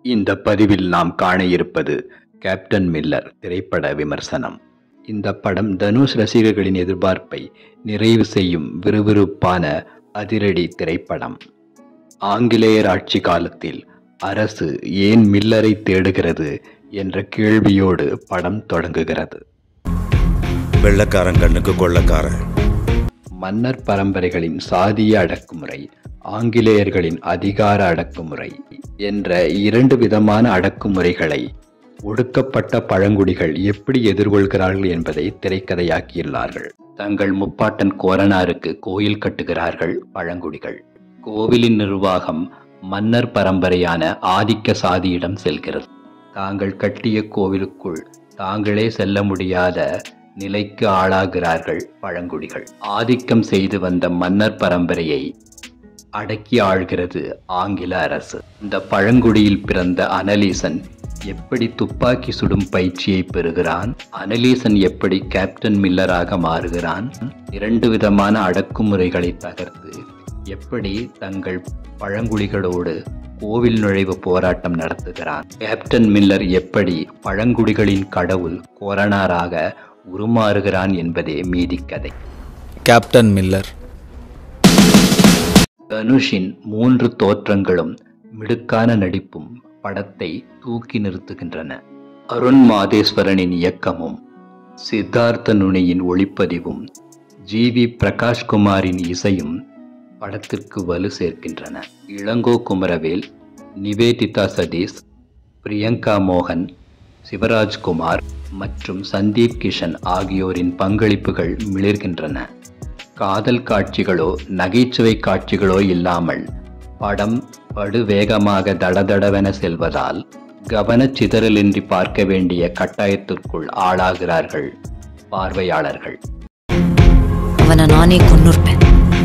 இந்த பதிவில் நாம் காண இருப்பது கேப்டன் மில்லர் திரைப்பட விமர்சனம். இந்த படம் தனுஷ் ரசிகர்களின் எதிர்பார்ப்பை நிறைவு செய்யும் விறுவிறுப்பான அதிரடி திரைப்படம். ஆங்கிலேயர் ஆட்சி காலத்தில் அரசு ஏன் மில்லரை தேடுகிறது என்ற கேள்வியோடு படம் தொடங்குகிறது. வெள்ளக்காரன் கண்ணுக்கு கொள்ளக்காரன். மன்னர் பரம்பரைகளின் சாதிய அடக்குமுறை, ஆங்கிலேயர்களின் அதிகார அடக்குமுறை என்ற இரண்டு விதமான அடக்குமுறைகளை ஒடுக்கப்பட்ட பழங்குடிகள் எப்படி எதிர்கொள்கிறார்கள் என்பதை திரைக்கதையாக்கியுள்ளார்கள். தங்கள் முப்பாட்டன் கோரனாருக்கு கோயில் கட்டுகிறார்கள் பழங்குடிகள். கோவிலின் நிர்வாகம் மன்னர் பரம்பரையான ஆதிக்க சாதியிடம் செல்கிறது. தாங்கள் கட்டிய கோவிலுக்குள் தாங்களே செல்ல முடியாத நிலைக்கு ஆளாகிறார்கள் பழங்குடிகள். ஆதிக்கம் செய்து வந்த மன்னர் பரம்பரையை அடக்கி ஆள்கிறது ஆங்கில அரசு. இந்த பழங்குடியில் பிறந்த அனலீசன் எப்படி துப்பாக்கி சுடும் பயிற்சியை பெறுகிறான், அனலீசன் எப்படி கேப்டன் மில்லராக மாறுகிறான், இரண்டு விதமான அடக்குமுறைகளை தகர்த்து எப்படி தங்கள் பழங்குடிகளோடு கோவில் நுழைவு போராட்டம் நடத்துகிறான், கேப்டன் மில்லர் எப்படி பழங்குடிகளின் கடவுள் கோரனாராக உருமாறுகிறான் என்பதே மீதிக்கதை. Captain Miller. தனுஷின் 3 தோற்றங்களும் மிடுக்கான நடிப்பும் படத்தை தூக்கி நிறுத்துகின்றன. அருண் மாதேஸ்வரனின் இயக்கமும் சித்தார்த்த நுனியின் ஒளிப்பதிவும் ஜி.வி. பிரகாஷ்குமாரின் இசையும் படத்திற்கு வலு சேர்க்கின்றன. இளங்கோ குமரவேல், நிவேதிதா சதீஷ், பிரியங்கா மோகன், சிவராஜ்குமார் மற்றும் சந்தீப் கிஷன் ஆகியோரின் பங்களிப்புகள் மிளிர்கின்றன. காதல் காட்சிகளோ நகைச்சுவை காட்சிகளோ இல்லாமல் படம் படுவேகமாக தடதடவென செல்வதால் கவனச்சிதறலின்றி பார்க்க வேண்டிய கட்டாயத்திற்குள் ஆளாகிறார்கள் பார்வையாளர்கள். அவனை நானே கொன்னுருப்பேன்.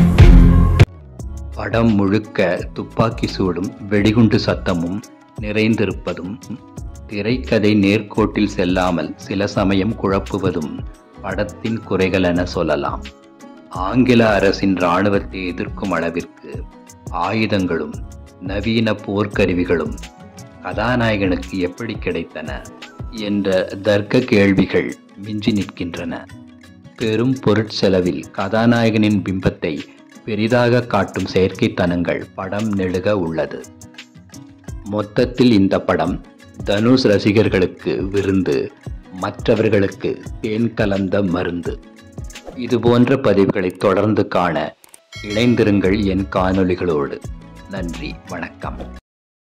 படம் முழுக்க துப்பாக்கி சூடும் வெடிகுண்டு சத்தமும் நிறைந்திருப்பதும், திரைக்கதை நேர்கோட்டில் செல்லாமல் சில சமயம் குழப்புவதும் படத்தின் குறைகள் என சொல்லலாம். ஆங்கில அரசின் இராணுவத்தை எதிர்க்கும் அளவிற்கு ஆயுதங்களும் நவீன போர்க்கருவிகளும் கதாநாயகனுக்கு எப்படி கிடைத்தன என்ற தர்க்க கேள்விகள் மிஞ்சி நிற்கின்றன. பெரும் பொருட்செலவில் கதாநாயகனின் பிம்பத்தை பெரிதாக காட்டும் செயற்கைத்தனங்கள் படம் நெடுக உள்ளது. மொத்தத்தில் இந்த படம் தனுஷ் ரசிகர்களுக்கு விருந்து, மற்றவர்களுக்கு தேன் கலந்த மருந்து. இதுபோன்ற பதிவுகளை தொடர்ந்து காண இணைந்திருங்கள் என் காணொளிகளோடு. நன்றி, வணக்கம்.